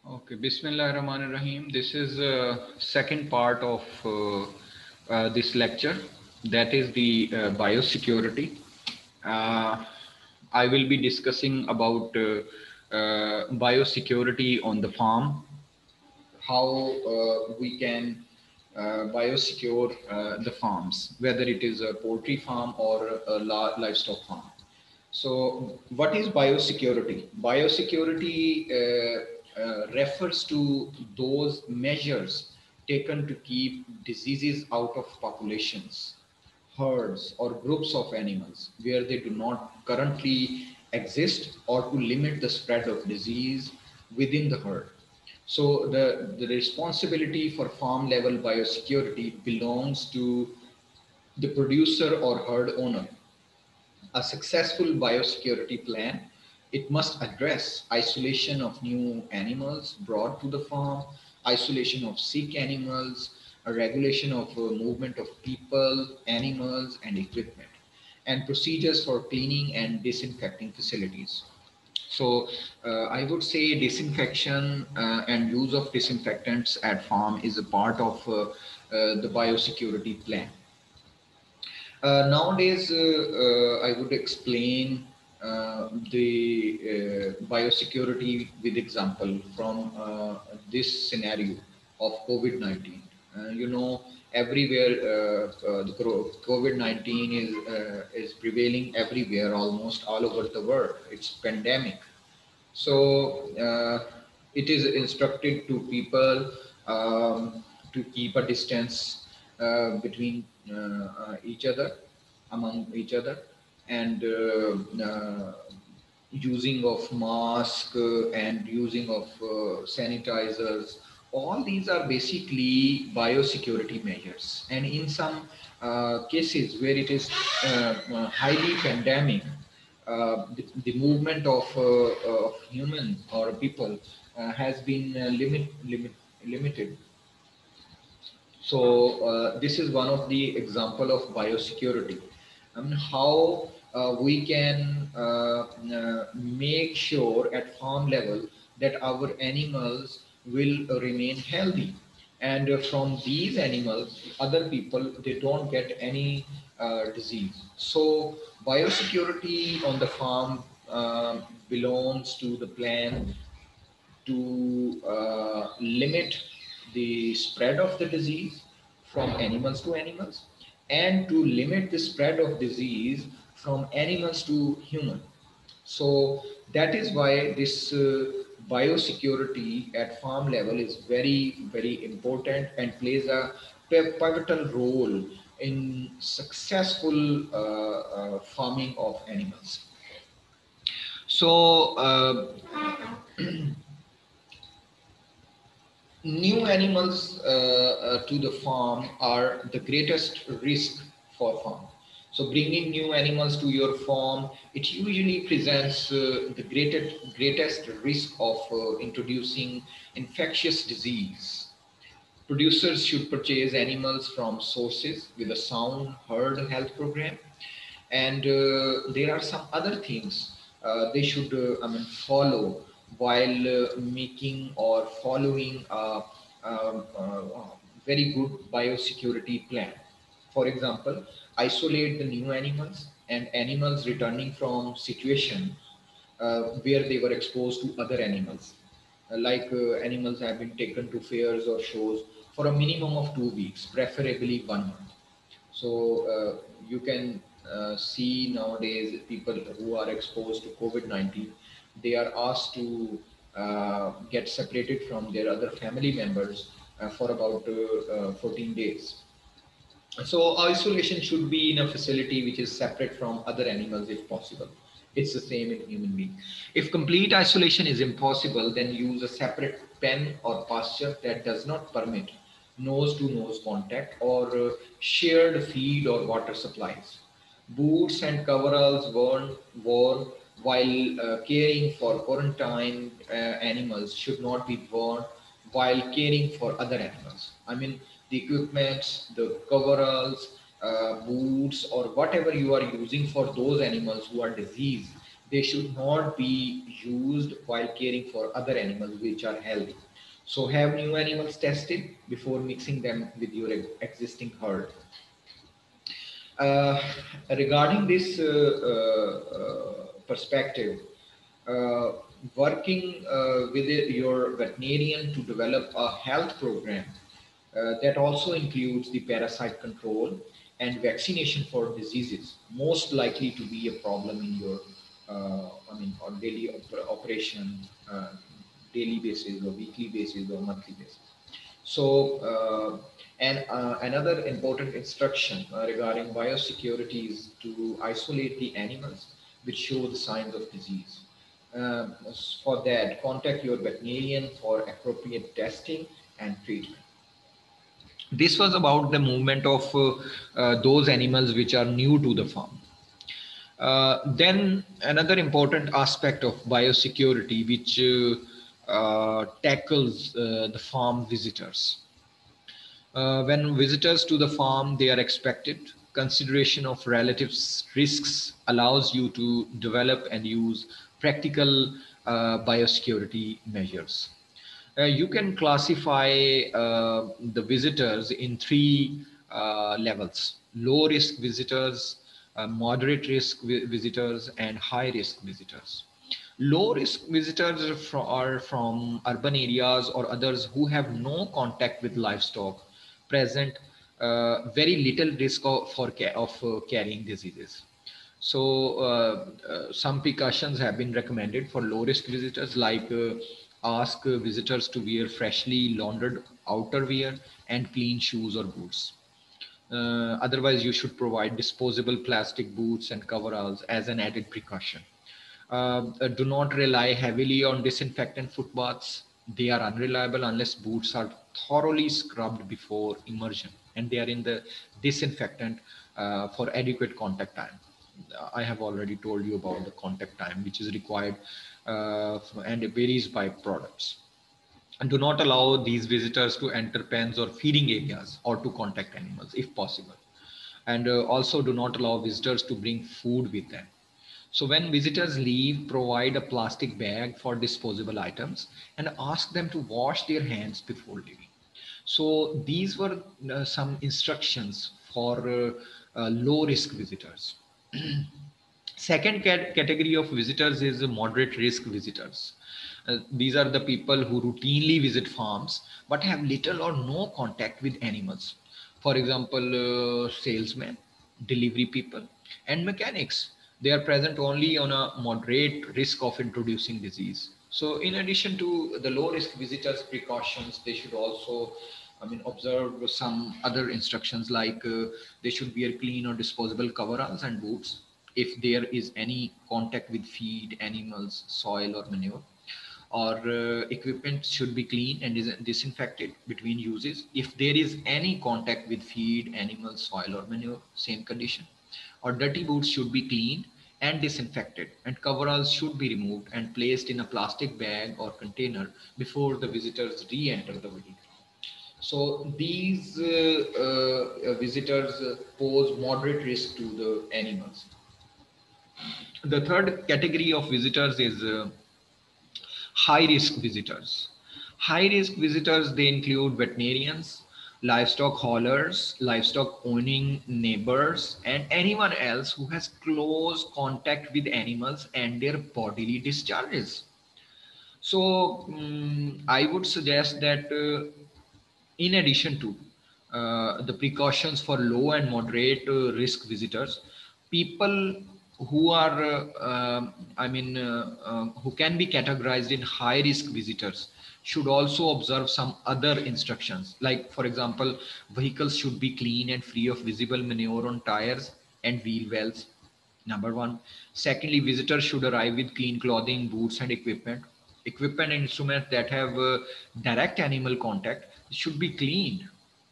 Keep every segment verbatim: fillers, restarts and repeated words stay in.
Okay, Bismillahirrahmanirrahim. This is uh, second part of uh, uh, this lecture. That is the uh, biosecurity. Uh, I will be discussing about uh, uh, biosecurity on the farm, how uh, we can uh, biosecure uh, the farms, whether it is a poultry farm or a livestock farm. So, what is biosecurity? Biosecurity uh, uh, refers to those measures taken to keep diseases out of populations, herds, or groups of animals where they do not currently exist, or to limit the spread of disease within the herd. So, the, the responsibility for farm level biosecurity belongs to the producer or herd owner. A successful biosecurity plan, it must address isolation of new animals brought to the farm, isolation of sick animals, a regulation of uh, movement of people, animals, and equipment, and procedures for cleaning and disinfecting facilities. So uh, I would say disinfection uh, and use of disinfectants at farm is a part of uh, uh, the biosecurity plan. Uh, nowadays, uh, uh, I would explain uh, the uh, biosecurity with example from uh, this scenario of COVID nineteen. Uh, you know, everywhere uh, uh, the COVID nineteen is uh, is prevailing everywhere, almost all over the world. It's pandemic. So uh, it is instructed to people um, to keep a distance uh, between uh, uh, each other, among each other, and uh, uh, using of mask uh, and using of uh, sanitizers. All these are basically biosecurity measures, and in some uh, cases where it is uh, uh, highly pandemic, uh, the, the movement of, uh, of human or people uh, has been uh, limit, limit, limited. So uh, this is one of the example of biosecurity. I mean, how uh, we can uh, uh, make sure at farm level that our animals will remain healthy, and uh, from these animals, other people, they don't get any uh, disease. So biosecurity on the farm uh, belongs to the plan to uh, limit the spread of the disease from animals to animals, and to limit the spread of disease from animals to human. So that is why this uh, biosecurity at farm level is very, very important and plays a pivotal role in successful uh, uh, farming of animals. So uh, new animals uh, uh, to the farm are the greatest risk for farm. So bringing new animals to your farm, it usually presents uh, the greatest greatest risk of uh, introducing infectious disease. Producers should purchase animals from sources with a sound herd health program, and uh, there are some other things uh, they should uh, I mean follow while uh, making or following a, um, uh, very good biosecurity plan. For example, isolate the new animals and animals returning from situation uh, where they were exposed to other animals. Uh, like uh, animals have been taken to fairs or shows for a minimum of two weeks, preferably one month. So uh, you can uh, see nowadays people who are exposed to COVID nineteen, they are asked to uh, get separated from their other family members uh, for about uh, uh, fourteen days. So isolation should be in a facility which is separate from other animals if possible. It's the same in human being. If complete isolation is impossible, then use a separate pen or pasture that does not permit nose to nose contact or uh, shared feed or water supplies. Boots and coveralls worn, worn while uh, caring for quarantine uh, animals should not be worn while caring for other animals. I mean, the equipments, the coveralls, uh, boots, or whatever you are using for those animals who are diseased, They should not be used while caring for other animals which are healthy. So have new animals tested before mixing them with your existing herd. Uh, Regarding this uh, uh, uh, perspective, uh, working uh, with your veterinarian to develop a health program uh, that also includes the parasite control and vaccination for diseases most likely to be a problem in your, uh, I mean, on daily op- operation, uh, daily basis or weekly basis or monthly basis. So, uh, and uh, another important instruction uh, regarding biosecurity is to isolate the animals which show the signs of disease. Uh, for that, contact your veterinarian for appropriate testing and treatment. This was about the movement of uh, uh, those animals which are new to the farm. Uh, then another important aspect of biosecurity which uh, uh, tackles uh, the farm visitors. Uh, when visitors to the farm, they are expected. Consideration of relatives' risks allows you to develop and use practical uh, biosecurity measures. Uh, you can classify uh, the visitors in three uh, levels: low risk visitors, uh, moderate risk vi- visitors, and high risk visitors. Low risk visitors are fro- are from urban areas or others who have no contact with livestock, present uh, very little risk of, for ca- of uh, carrying diseases. So uh, uh, some precautions have been recommended for low risk visitors, like uh, ask uh, visitors to wear freshly laundered outerwear and clean shoes or boots. Uh, otherwise, you should provide disposable plastic boots and coveralls as an added precaution. Uh, uh, do not rely heavily on disinfectant foot baths. They are unreliable unless boots are thoroughly scrubbed before immersion and they are in the disinfectant uh, for adequate contact time. I have already told you about the contact time which is required uh, and it varies by products. And do not allow these visitors to enter pens or feeding areas or to contact animals if possible. And uh, also do not allow visitors to bring food with them. So when visitors leave, provide a plastic bag for disposable items and ask them to wash their hands before leaving. So these were uh, some instructions for uh, uh, low risk visitors. Second cat- category of visitors is moderate risk visitors. Uh, these are the people who routinely visit farms but have little or no contact with animals. For example, uh, salesmen, delivery people, and mechanics. They are present only on a moderate risk of introducing disease. So, in addition to the low risk visitors precautions, they should also, I mean, observe some other instructions like uh, they should wear clean or disposable coveralls and boots if there is any contact with feed, animals, soil, or manure. Or uh, equipment should be clean and is disinfected between uses. If there is any contact with feed, animals, soil, or manure, same condition. Or dirty boots should be cleaned and disinfected, and coveralls should be removed and placed in a plastic bag or container before the visitors re-enter the vehicle. So these uh, uh, visitors uh, pose moderate risk to the animals. The third category of visitors is uh, high risk visitors. High risk visitors, they include veterinarians, livestock haulers, livestock owning neighbors, and anyone else who has close contact with animals and their bodily discharges. So mm I would suggest that uh, in addition to uh, the precautions for low and moderate uh, risk visitors, people who are, uh, um, I mean, uh, uh, who can be categorized in high risk visitors should also observe some other instructions. Like, for example, vehicles should be clean and free of visible manure on tires and wheel wells. Number one. Secondly, visitors should arrive with clean clothing, boots, and equipment. Equipment and instruments that have uh, direct animal contact should be cleaned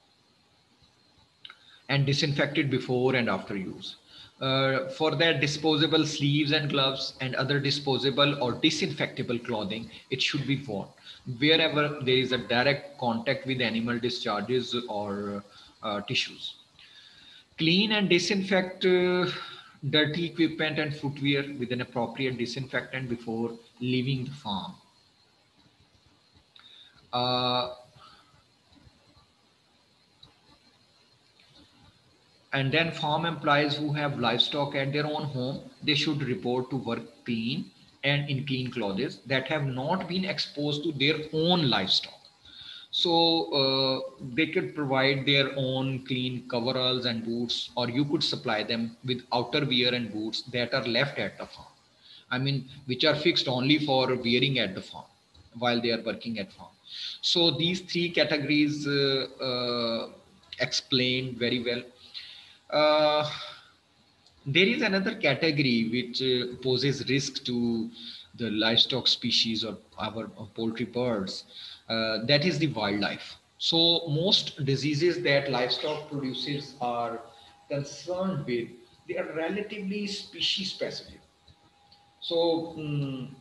and disinfected before and after use. Uh, for that, disposable sleeves and gloves and other disposable or disinfectable clothing, it should be worn wherever there is a direct contact with animal discharges or uh, tissues. Clean and disinfect uh, dirty equipment and footwear with an appropriate disinfectant before leaving the farm. Uh, and then farm employees who have livestock at their own home, they should report to work clean and in clean clothes that have not been exposed to their own livestock. So uh, they could provide their own clean coveralls and boots, or you could supply them with outer wear and boots that are left at the farm. I mean, which are fixed only for wearing at the farm while they are working at farm. So these three categories uh, uh, explained very well. Uh, there is another category which uh, poses risk to the livestock species or our uh, poultry birds. Uh, that is the wildlife. So most diseases that livestock producers are concerned with, they are relatively species specific. So um,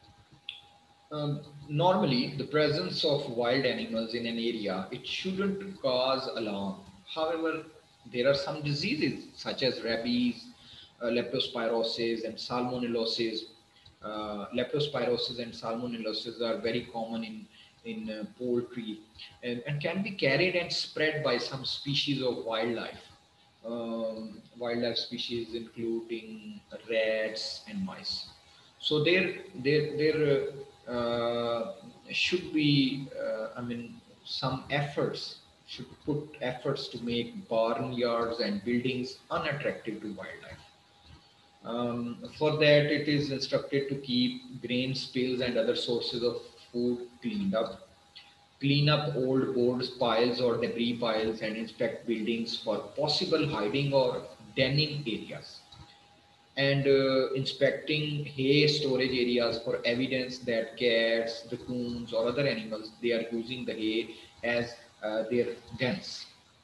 um, normally, the presence of wild animals in an area, it shouldn't cause alarm. However, there are some diseases such as rabies, uh, leptospirosis, and salmonellosis. Uh, leptospirosis and salmonellosis are very common in in uh, poultry, and, and can be carried and spread by some species of wildlife. Um, wildlife species including rats and mice. So there, there, there uh, uh, should be, uh, I mean, some efforts should put efforts to make barnyards and buildings unattractive to wildlife. Um, for that, it is instructed to keep grain spills and other sources of food cleaned up, clean up old boards piles or debris piles, and inspect buildings for possible hiding or denning areas, and uh, inspecting hay storage areas for evidence that cats, raccoons, or other animals, they are using the hay as uh, their dens.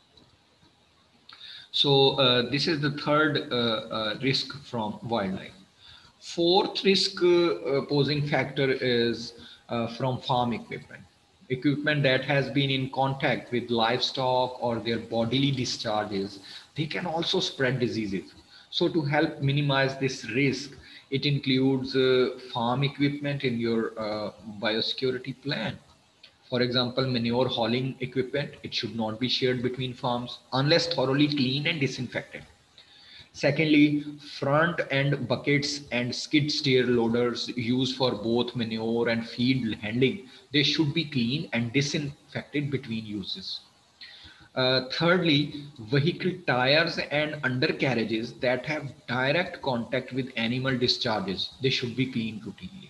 So uh, this is the third uh, uh, risk from wildlife. Fourth risk uh, uh, posing factor is uh, from farm equipment. Equipment that has been in contact with livestock or their bodily discharges, they can also spread diseases. So to help minimize this risk, it includes uh, farm equipment in your uh, biosecurity plan. For example, manure hauling equipment, it should not be shared between farms unless thoroughly cleaned and disinfected. Secondly, front end buckets and skid steer loaders used for both manure and feed handling, they should be cleaned and disinfected between uses. Uh, thirdly, vehicle tires and undercarriages that have direct contact with animal discharges, they should be cleaned routinely.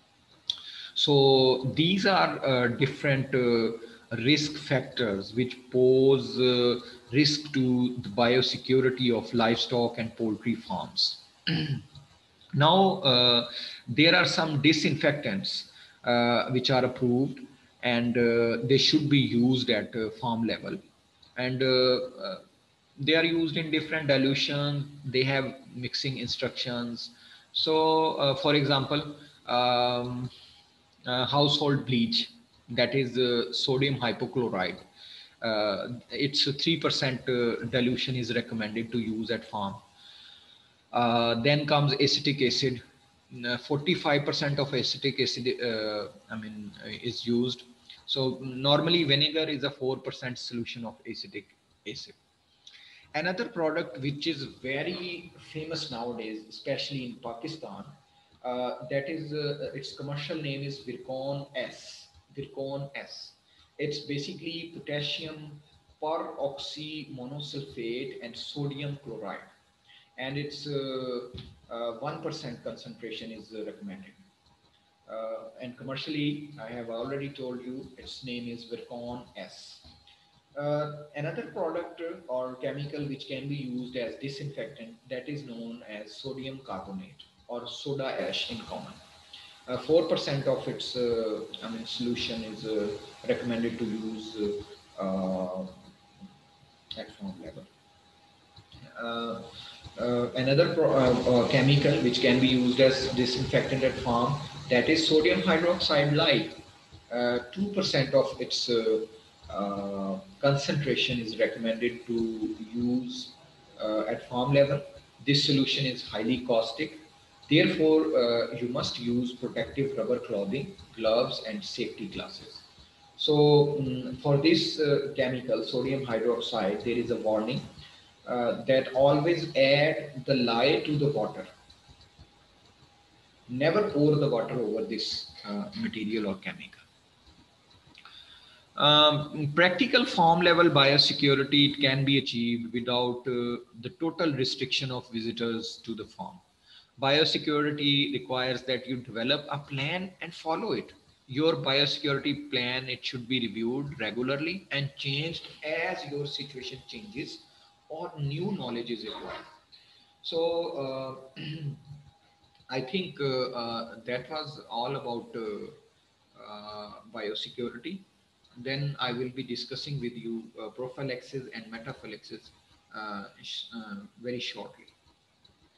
So these are uh, different uh, risk factors which pose uh, risk to the biosecurity of livestock and poultry farms. Now, uh, there are some disinfectants uh, which are approved, and uh, they should be used at uh, farm level. And uh, uh, they are used in different dilutions. They have mixing instructions. So, uh, for example, um, uh, household bleach, that is uh, sodium hypochlorite. Uh, it's a three percent uh, dilution is recommended to use at farm. Uh, then comes acetic acid. forty-five percent of acetic acid, uh, I mean, uh, is used. So normally vinegar is a four percent solution of acetic acid. Another product which is very famous nowadays, especially in Pakistan, uh, that is, uh, its commercial name is Virkon S. Virkon S. It's basically potassium peroxymonosulfate and sodium chloride, and its uh, uh, one percent concentration is uh, recommended. Uh, and commercially, I have already told you, its name is Virkon S. Uh, another product uh, or chemical which can be used as disinfectant, that is known as sodium carbonate or soda ash in common. Uh, four percent of its uh, I mean solution is uh, recommended to use uh, uh, at farm level. Uh, uh, another pro, uh, uh, chemical which can be used as disinfectant at farm, that is sodium hydroxide lye. Uh, two percent of its uh, uh, concentration is recommended to use uh, at farm level. This solution is highly caustic. Therefore, uh, you must use protective rubber clothing, gloves, and safety glasses. So, mm, for this uh, chemical, sodium hydroxide, there is a warning uh, that always add the lye to the water. Never pour the water over this uh, material or chemical. Um, practical farm level biosecurity, it can be achieved without uh, the total restriction of visitors to the farm. Biosecurity requires that you develop a plan and follow it. Your biosecurity plan, it should be reviewed regularly and changed as your situation changes or new knowledge is required. So uh, I think uh, uh, that was all about uh, uh, biosecurity. Then I will be discussing with you uh, prophylaxis and metaphylaxis uh, sh- uh, very shortly.